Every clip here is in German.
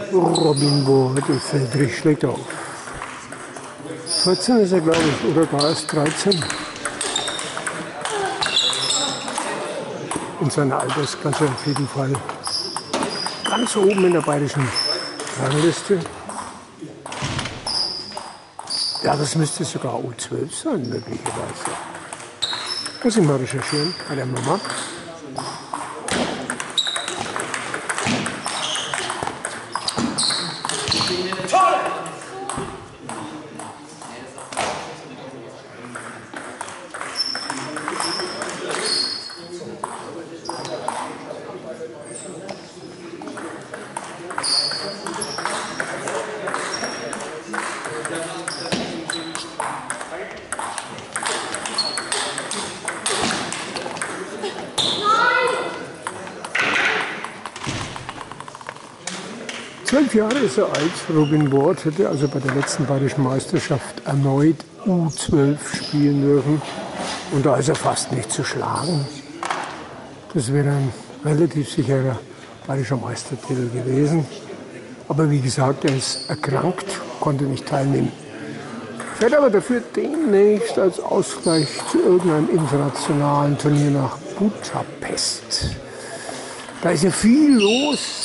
Robin Ward und Feldrich schlägt auf. 14 ist er, glaube ich, oder gar erst 13. In seiner Altersklasse auf jeden Fall. Ganz oben in der bayerischen Rangliste. Ja, das müsste sogar U12 sein, möglicherweise. Muss ich mal recherchieren bei der Mama. Zwölf Jahre ist er alt. Robin Ward hätte also bei der letzten bayerischen Meisterschaft erneut U12 spielen dürfen. Und da ist er fast nicht zu schlagen. Das wäre ein relativ sicherer bayerischer Meistertitel gewesen. Aber wie gesagt, er ist erkrankt, konnte nicht teilnehmen. Fährt aber dafür demnächst als Ausgleich zu irgendeinem internationalen Turnier nach Budapest. Da ist ja viel los.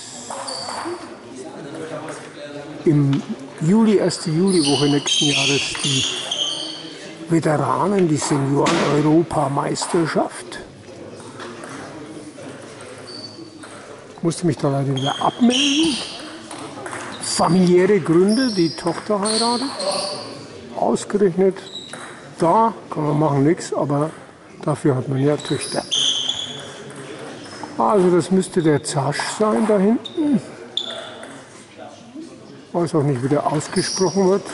Im Juli, erste Juliwoche nächsten Jahres die Veteranen, die Senioren-Europameisterschaft. Ich musste mich da leider wieder abmelden. Familiäre Gründe, die Tochter heiratet. Ausgerechnet, da kann man machen nichts, aber dafür hat man ja Töchter. Also das müsste der Zasch sein da hinten. Weiß auch nicht, wie der ausgesprochen wird.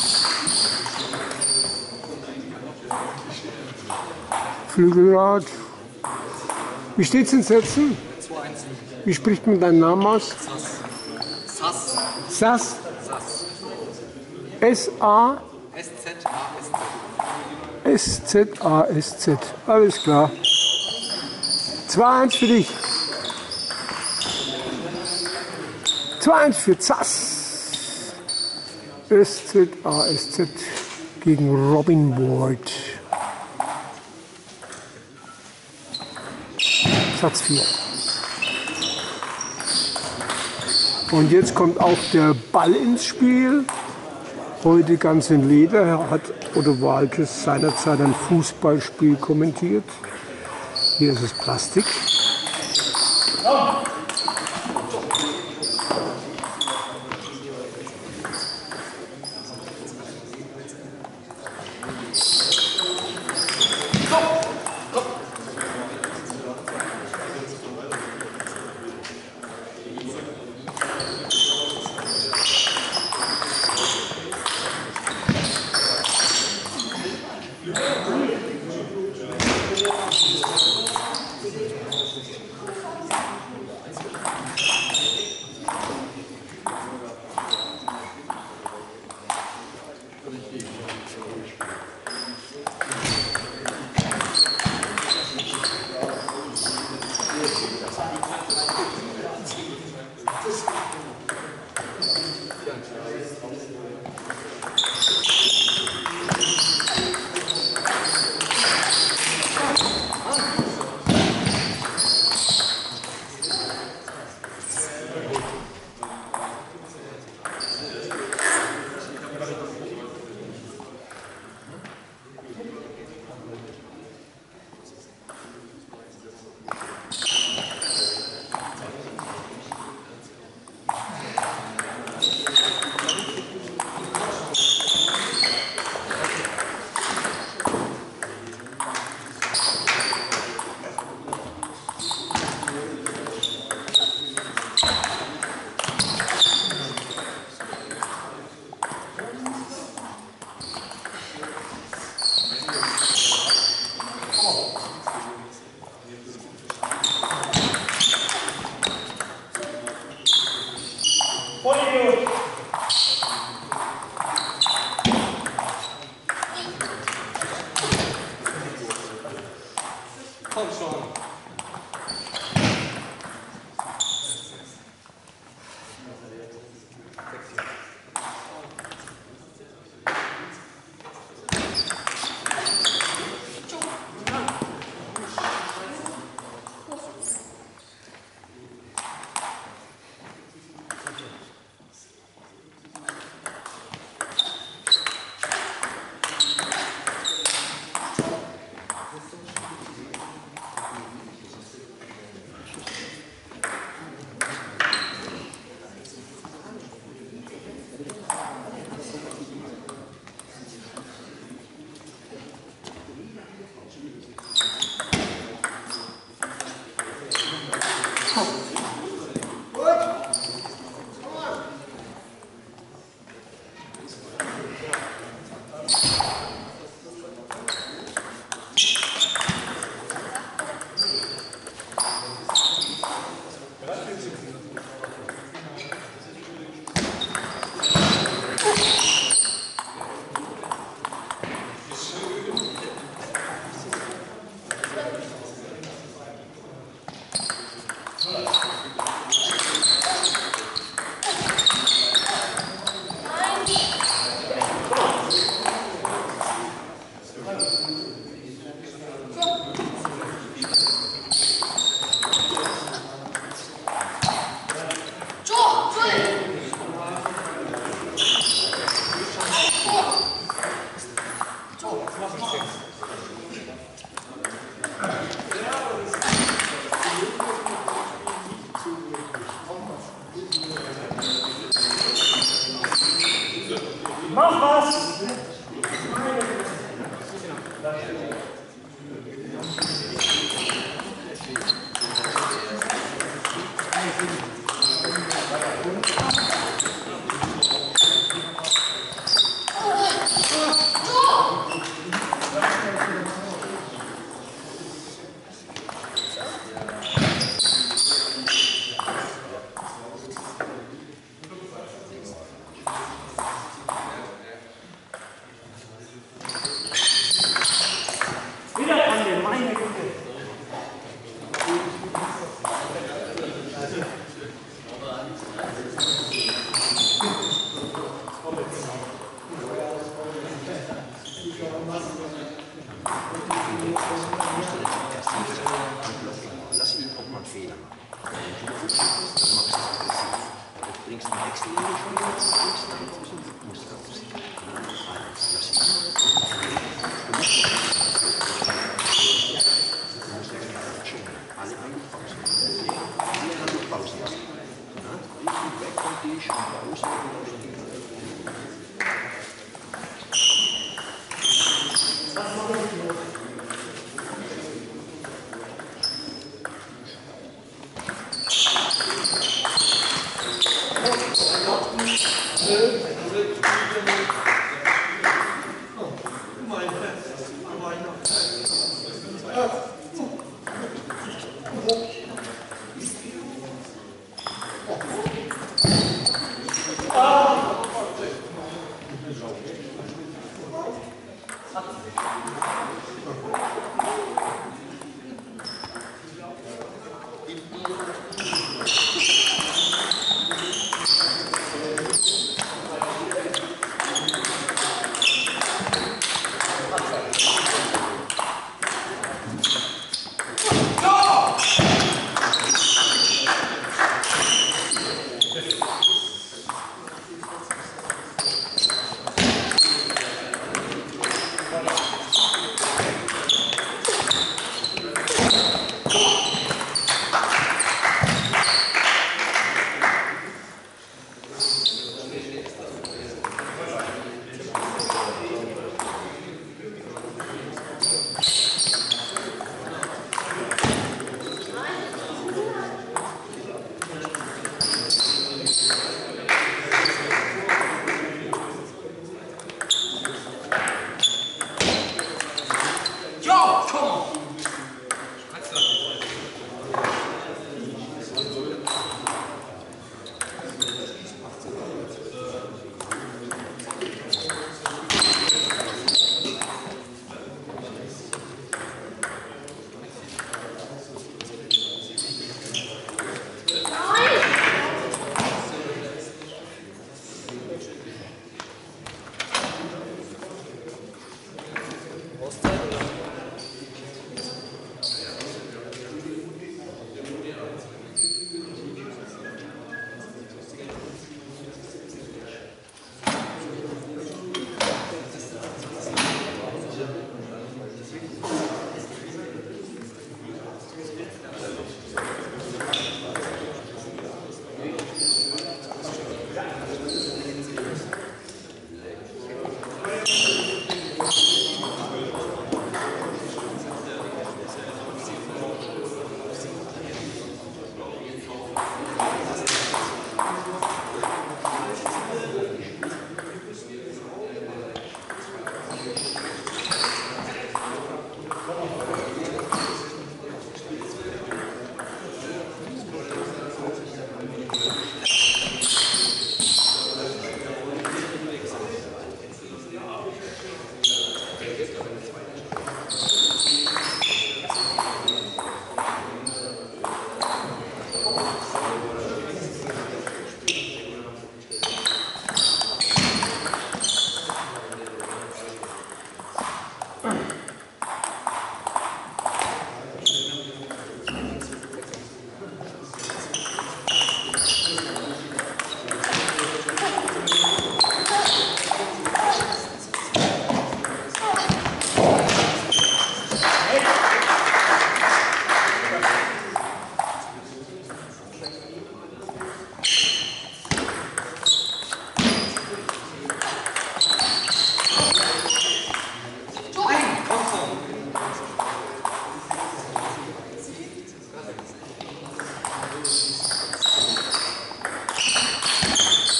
Flügelrad. Wie steht's in Sätzen? 2-1. Wie spricht man deinen Namen aus? Sass. Sass? S-A? S-Z-A-S-Z. S-Z-A-S-Z. Alles klar. 2-1 für dich. 2-1 für Zass. S-Z-A-S-Z gegen Robin Ward. Satz 4. Und jetzt kommt auch der Ball ins Spiel. Heute ganz in Leder hat Otto Waalkes seinerzeit ein Fußballspiel kommentiert. Hier ist es Plastik. Mach was! Lass ihn auch mal einen Fehler machen. Du bringst den Wechsel in die Schule, du musst raus. Lass ihn. Du musst schon alle Pausen. Alle Pausen. Richtig weg vom Tisch, Pause.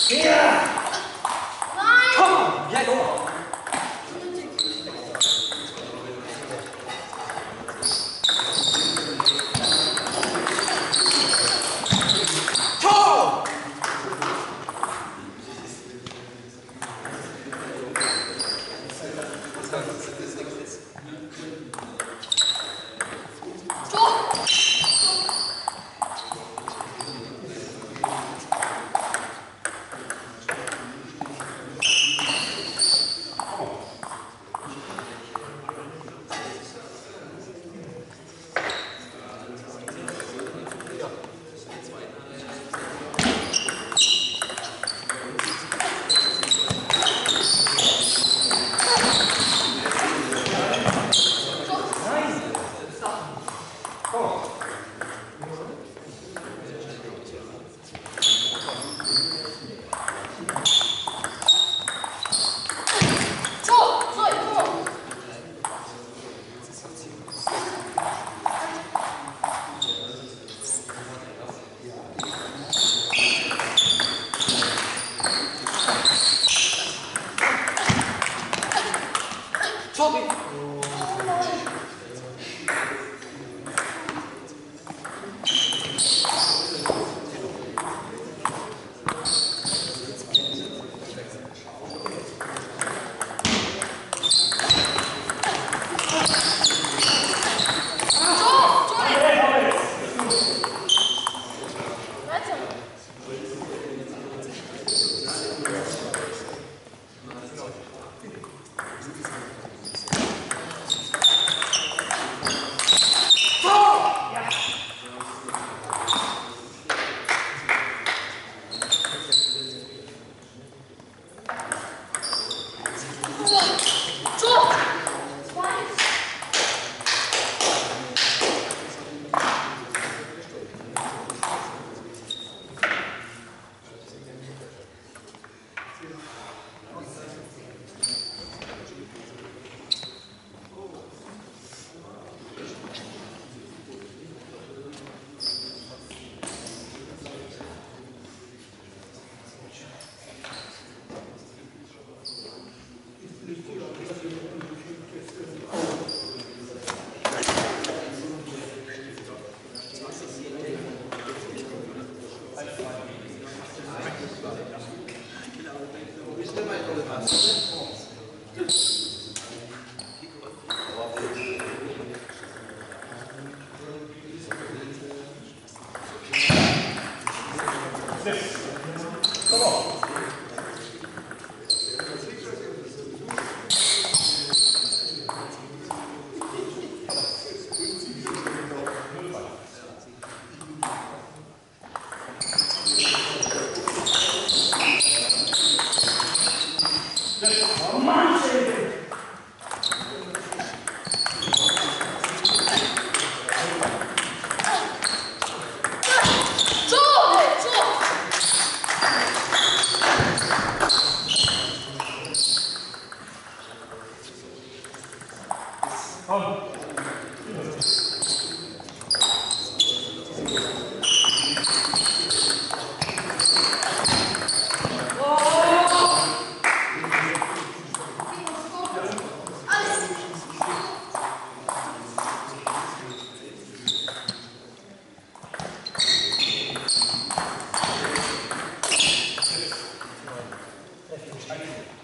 Thank you.